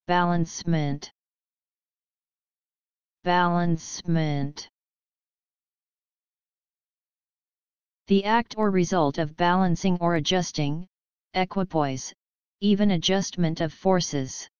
Balancement. Balancement. The act or result of balancing or adjusting, equipoise, even adjustment of forces.